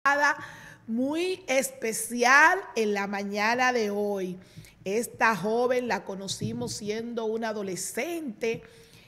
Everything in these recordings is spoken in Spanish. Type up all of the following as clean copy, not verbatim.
Muy especial en la mañana de hoy. Esta joven la conocimos siendo una adolescente,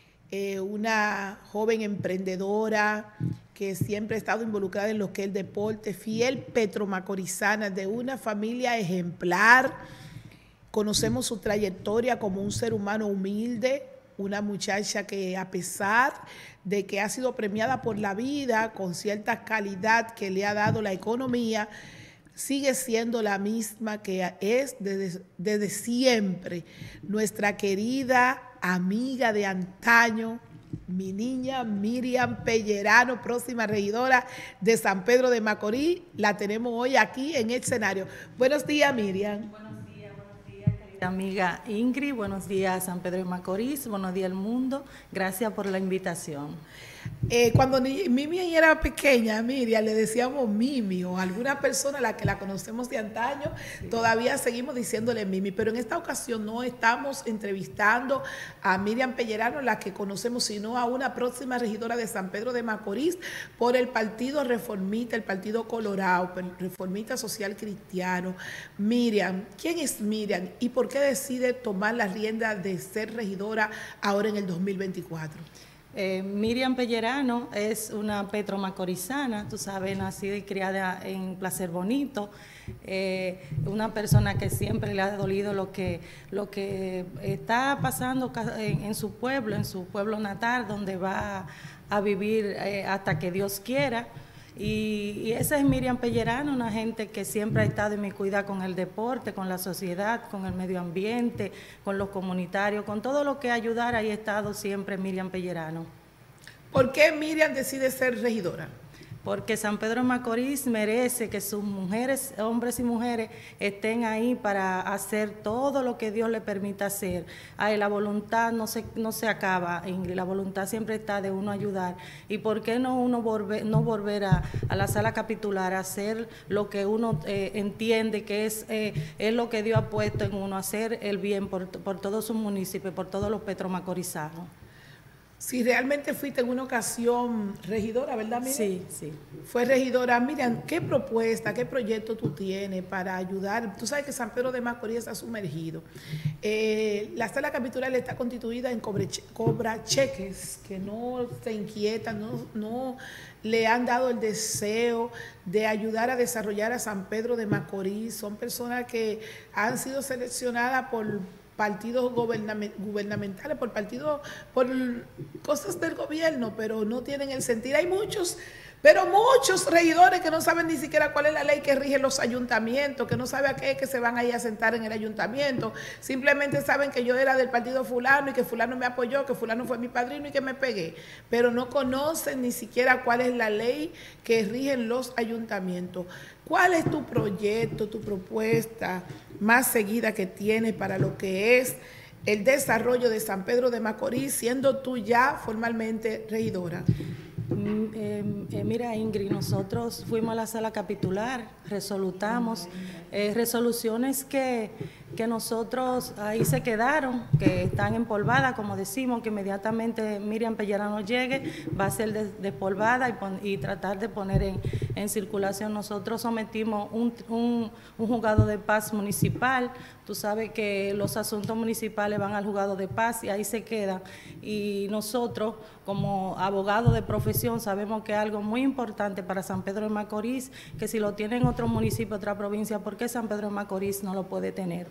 una joven emprendedora que siempre ha estado involucrada en lo que es el deporte, fiel petromacorizana, de una familia ejemplar. Conocemos su trayectoria como un ser humano humilde, una muchacha que, a pesar de que ha sido premiada por la vida con cierta calidad que le ha dado la economía, sigue siendo la misma que es desde siempre. Nuestra querida amiga de antaño, mi niña Miriam Pellerano, próxima regidora de San Pedro de Macorís, la tenemos hoy aquí en el escenario. Buenos días, Miriam. Querida amiga Ingrid, buenos días San Pedro de Macorís, buenos días al mundo, gracias por la invitación. Cuando Mimi era pequeña, Miriam, le decíamos Mimi, o alguna persona a la que la conocemos de antaño, sí, todavía seguimos diciéndole Mimi, pero en esta ocasión no estamos entrevistando a Miriam Pellerano, la que conocemos, sino a una próxima regidora de San Pedro de Macorís por el Partido Reformista, el Partido Colorado, el Reformista Social Cristiano. Miriam, ¿quién es Miriam y por qué decide tomar la rienda de ser regidora ahora en el 2024? Miriam Pellerano es una petromacorizana, tú sabes, nacida y criada en Placer Bonito, una persona que siempre le ha dolido lo que está pasando en su pueblo natal, donde va a vivir hasta que Dios quiera. Y esa es Miriam Pellerano, una gente que siempre ha estado inmiscuida con el deporte, con la sociedad, con el medio ambiente, con los comunitarios, con todo lo que ayudar, ahí ha estado siempre Miriam Pellerano. ¿Por qué Miriam decide ser regidora? Porque San Pedro de Macorís merece que sus mujeres, hombres y mujeres, estén ahí para hacer todo lo que Dios le permita hacer. Ay, la voluntad no se acaba, Ingrid, la voluntad siempre está de uno ayudar. ¿Y por qué no volver a la sala capitular a hacer lo que uno entiende que es lo que Dios ha puesto en uno, hacer el bien por todo su municipio, por todos los petromacorizanos? Si realmente fuiste en una ocasión regidora, ¿verdad, Miriam? Sí, sí. Fue regidora. Miriam, ¿qué propuesta, qué proyecto tú tienes para ayudar? Tú sabes que San Pedro de Macorís está sumergido. La sala capitular está constituida en cobracheques que no se inquietan, no le han dado el deseo de ayudar a desarrollar a San Pedro de Macorís. Son personas que han sido seleccionadas por partidos gubernamentales, por cosas del gobierno, pero no tienen el sentir. Hay muchos regidores que no saben ni siquiera cuál es la ley que rige los ayuntamientos, que no saben a qué es que se van a ir a sentar en el ayuntamiento. Simplemente saben que yo era del partido fulano y que fulano me apoyó, que fulano fue mi padrino y que me pegué, pero no conocen ni siquiera cuál es la ley que rige los ayuntamientos. ¿Cuál es tu proyecto, tu propuesta más seguida que tienes para lo que es el desarrollo de San Pedro de Macorís, siendo tú ya formalmente regidora? Mira, Ingrid, nosotros fuimos a la sala capitular, resolutamos resoluciones que nosotros ahí se quedaron, que están empolvadas, como decimos, que inmediatamente Miriam Pellerano llegue, va a ser despolvada y tratar de poner en circulación. Nosotros sometimos un juzgado de paz municipal. Tú sabes que los asuntos municipales van al juzgado de paz y ahí se quedan. Y nosotros, como abogados de profesión, sabemos que es algo muy importante para San Pedro de Macorís, que si lo tienen otro municipio, otra provincia, ¿por qué San Pedro de Macorís no lo puede tener?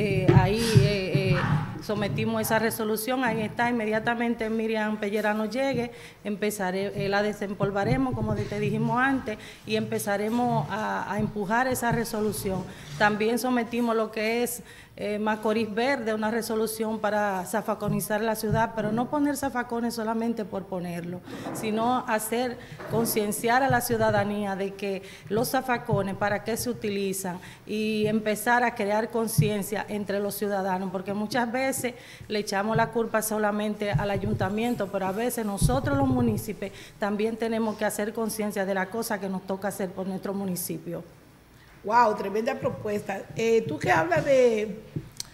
Ahí sometimos esa resolución, ahí está, inmediatamente Miriam Pellerano llegue, la desempolvaremos, como te dijimos antes, y empezaremos a empujar esa resolución. También sometimos lo que es Macorís Verde, una resolución para zafaconizar la ciudad, pero no poner zafacones solamente por ponerlo, sino hacer concienciar a la ciudadanía de que los zafacones, para qué se utilizan, y empezar a crear conciencia entre los ciudadanos, porque muchas veces le echamos la culpa solamente al ayuntamiento, pero a veces nosotros los municipios también tenemos que hacer conciencia de la cosa que nos toca hacer por nuestro municipio. Wow, tremenda propuesta. Tú que hablas de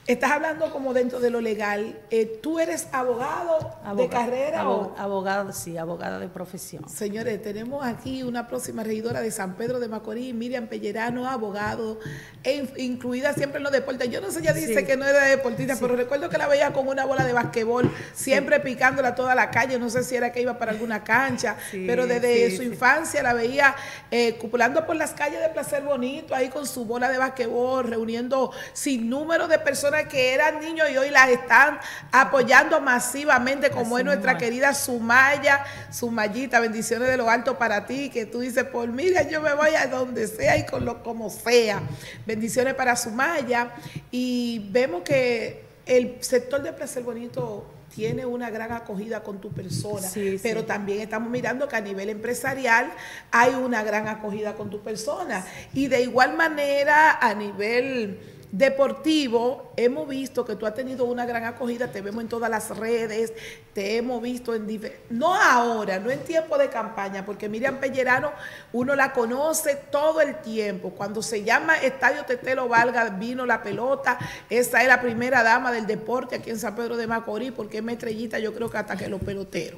Estás hablando como dentro de lo legal. ¿Tú eres abogado de carrera? Abogado, sí, abogada de profesión. Señores, tenemos aquí una próxima regidora de San Pedro de Macorís, Miriam Pellerano, abogado, incluida siempre en los deportes. Yo no sé, ella dice que no era deportista, pero recuerdo que la veía con una bola de basquetbol, siempre picándola toda la calle. No sé si era que iba para alguna cancha, pero desde su infancia la veía cupulando por las calles de Placer Bonito, ahí con su bola de basquetbol, reuniendo sin número de personas que eran niños y hoy las están apoyando masivamente, como es nuestra querida Sumaya, Sumayita, bendiciones de lo alto para ti, que tú dices, por mira, yo me voy a donde sea y con lo como sea. Bendiciones para Sumaya. Y vemos que el sector de Placer Bonito tiene una gran acogida con tu persona, pero también estamos mirando que a nivel empresarial hay una gran acogida con tu persona. Y de igual manera, a nivel deportivo, hemos visto que tú has tenido una gran acogida, te vemos en todas las redes, te hemos visto en no ahora, no en tiempo de campaña, porque Miriam Pellerano uno la conoce todo el tiempo. Cuando se llama Estadio Tetelo Vargas, vino la pelota, esa es la primera dama del deporte aquí en San Pedro de Macorís, porque es estrellita, yo creo que hasta que los peloteros.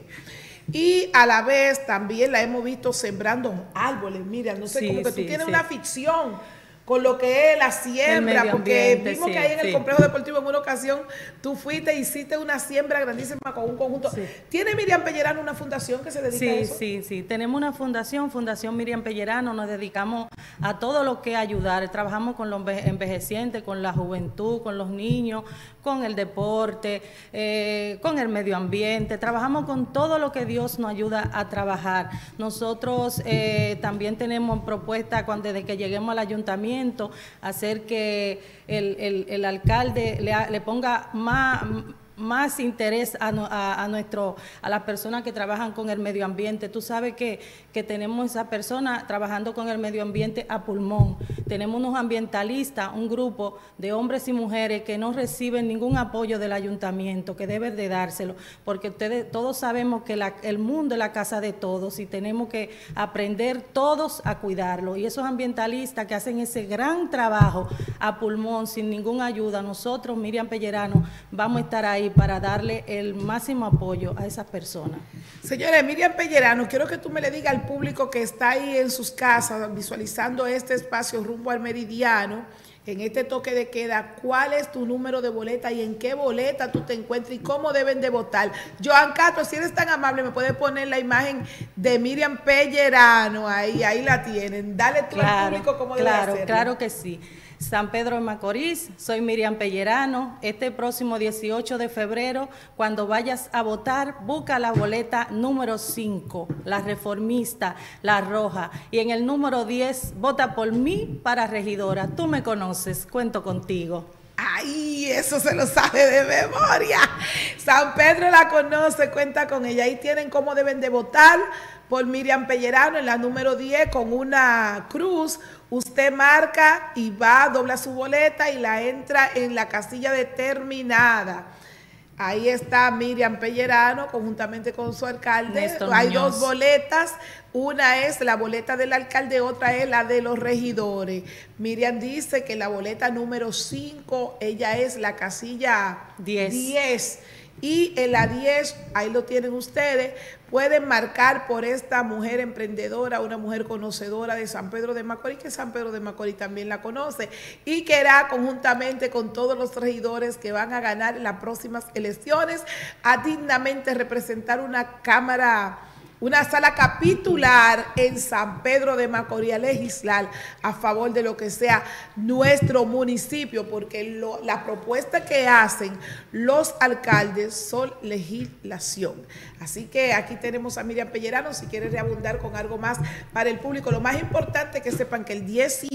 Y a la vez también la hemos visto sembrando árboles. Mira, no sé, como que tú tienes una ficción con lo que es la siembra, porque vimos que ahí en el complejo deportivo en una ocasión tú fuiste e hiciste una siembra grandísima con un conjunto. ¿Tiene Miriam Pellerano una fundación que se dedica a eso? Sí, tenemos una fundación, Fundación Miriam Pellerano, nos dedicamos a todo lo que es ayudar, trabajamos con los envejecientes, con la juventud, con los niños, con el deporte, con el medio ambiente, trabajamos con todo lo que Dios nos ayuda a trabajar. Nosotros también tenemos propuestas desde que lleguemos al ayuntamiento, hacer que el alcalde le ponga más interés a las personas que trabajan con el medio ambiente. Tú sabes que tenemos esa persona trabajando con el medio ambiente a pulmón. Tenemos unos ambientalistas, un grupo de hombres y mujeres que no reciben ningún apoyo del ayuntamiento, que deben de dárselo, porque todos sabemos que el mundo es la casa de todos y tenemos que aprender todos a cuidarlo. Y esos ambientalistas que hacen ese gran trabajo a pulmón, sin ninguna ayuda, nosotros, Miriam Pellerano, vamos a estar ahí para darle el máximo apoyo a esas personas. Señores, Miriam Pellerano, quiero que tú me le digas al público que está ahí en sus casas visualizando este espacio rumbo al Meridiano, en este toque de queda, ¿cuál es tu número de boleta y en qué boleta tú te encuentras y cómo deben de votar? Joan Castro, si eres tan amable, me puedes poner la imagen de Miriam Pellerano, ahí la tienen. Dale tú al público cómo debe hacerlo. Claro que sí. San Pedro de Macorís, soy Miriam Pellerano. Este próximo 18 de febrero, cuando vayas a votar, busca la boleta número 5, la reformista, la roja. Y en el número 10, vota por mí para regidora. Tú me conoces, cuento contigo. ¡Ay, eso se lo sabe de memoria! San Pedro la conoce, cuenta con ella. Ahí tienen cómo deben de votar por Miriam Pellerano en la número 10 con una cruz. Usted marca y va, dobla su boleta y la entra en la casilla determinada. Ahí está Miriam Pellerano conjuntamente con su alcalde. Néstor Hay Muñoz. 2 boletas, una es la boleta del alcalde, otra es la de los regidores. Miriam dice que la boleta número 5, ella es la casilla 10. Y en la 10, ahí lo tienen ustedes, pueden marcar por esta mujer emprendedora, una mujer conocedora de San Pedro de Macorís, que San Pedro de Macorís también la conoce, y que hará conjuntamente con todos los regidores que van a ganar en las próximas elecciones a dignamente representar una cámara, una sala capitular en San Pedro de Macorís, a legislar a favor de lo que sea nuestro municipio, porque la propuesta que hacen los alcaldes son legislación. Así que aquí tenemos a Miriam Pellerano, si quiere reabundar con algo más para el público. Lo más importante es que sepan que el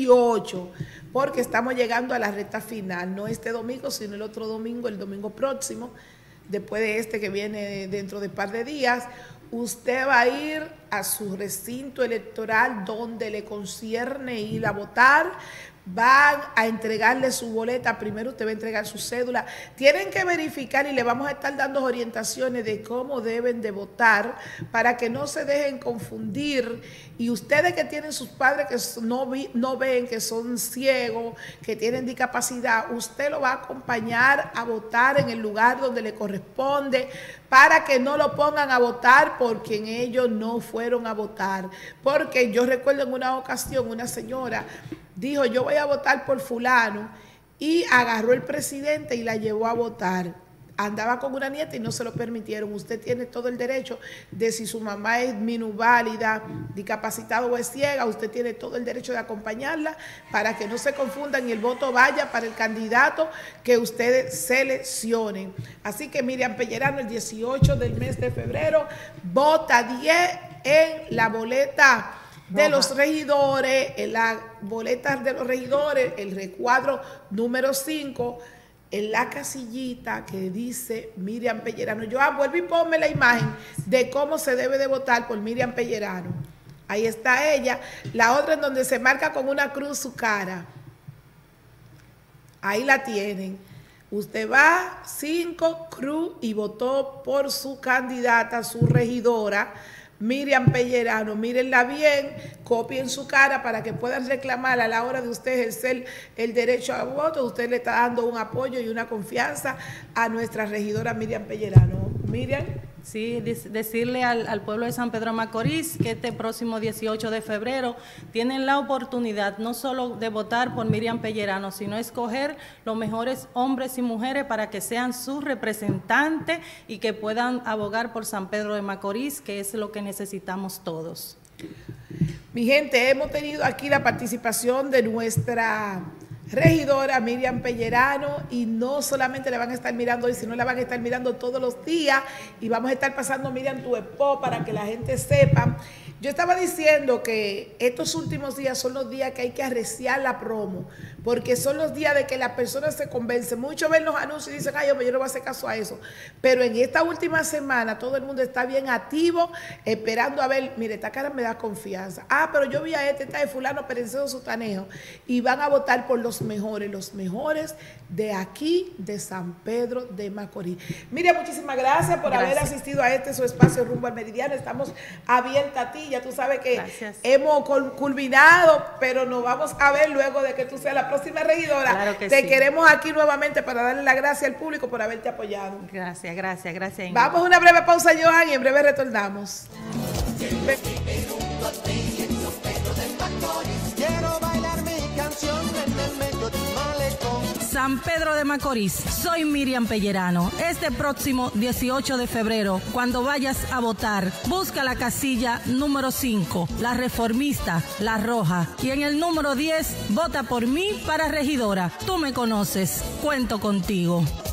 18, porque estamos llegando a la recta final, no este domingo, sino el otro domingo, el domingo próximo, después de este que viene dentro de un par de días, usted va a ir a su recinto electoral donde le concierne ir a votar. Van a entregarle su boleta, primero usted va a entregar su cédula, tienen que verificar y le vamos a estar dando orientaciones de cómo deben de votar para que no se dejen confundir, y ustedes que tienen sus padres que no ven, que son ciegos, que tienen discapacidad, usted lo va a acompañar a votar en el lugar donde le corresponde para que no lo pongan a votar por quien ellos no fueron a votar, porque yo recuerdo en una ocasión una señora dijo, yo voy a votar por fulano, y agarró el presidente y la llevó a votar. Andaba con una nieta y no se lo permitieron. Usted tiene todo el derecho de, si su mamá es minusválida, discapacitada o es ciega, usted tiene todo el derecho de acompañarla para que no se confundan y el voto vaya para el candidato que ustedes seleccionen. Así que Miriam Pellerano, el 18 del mes de febrero, vota 10 en la boleta de los regidores, en las boletas de los regidores, el recuadro número 5, en la casillita que dice Miriam Pellerano. Joan, vuelve y ponme la imagen de cómo se debe de votar por Miriam Pellerano. Ahí está ella. La otra en donde se marca con una cruz su cara. Ahí la tienen. Usted va 5 cruz y votó por su candidata, su regidora, Miriam Pellerano. Mírenla bien, copien su cara para que puedan reclamar a la hora de usted ejercer el derecho a voto. Usted le está dando un apoyo y una confianza a nuestra regidora Miriam Pellerano. Miriam. Sí, decirle al pueblo de San Pedro de Macorís que este próximo 18 de febrero tienen la oportunidad no solo de votar por Miriam Pellerano, sino escoger los mejores hombres y mujeres para que sean sus representantes y que puedan abogar por San Pedro de Macorís, que es lo que necesitamos todos. Mi gente, hemos tenido aquí la participación de nuestra regidora Miriam Pellerano, y no solamente la van a estar mirando hoy, sino la van a estar mirando todos los días, y vamos a estar pasando Miriam tu expo para que la gente sepa. Yo estaba diciendo que estos últimos días son los días que hay que arreciar la promo, porque son los días de que las personas se convencen. Muchos ven los anuncios y dicen, ay, hombre, yo no voy a hacer caso a eso. Pero en esta última semana todo el mundo está bien activo, esperando a ver, mire, esta cara me da confianza. Ah, pero yo vi a esta de fulano, perencedo, sutanejo, y van a votar por los mejores de aquí, de San Pedro de Macorís. Miriam, muchísimas gracias por haber asistido a su espacio Rumbo al Meridiano. Estamos abiertas a ti, ya tú sabes que hemos culminado, pero nos vamos a ver luego de que tú seas la próxima regidora. Claro que Te sí. Queremos aquí nuevamente para darle las gracias al público por haberte apoyado. Gracias, gracias, gracias, Ingrid. Vamos a una breve pausa, Johan, y en breve retornamos. Quiero bailar mi canción en el medio del malecón. San Pedro de Macorís, soy Miriam Pellerano. Este próximo 18 de febrero, cuando vayas a votar, busca la casilla número 5, la reformista, la roja, y en el número 10, vota por mí para regidora. Tú me conoces, cuento contigo.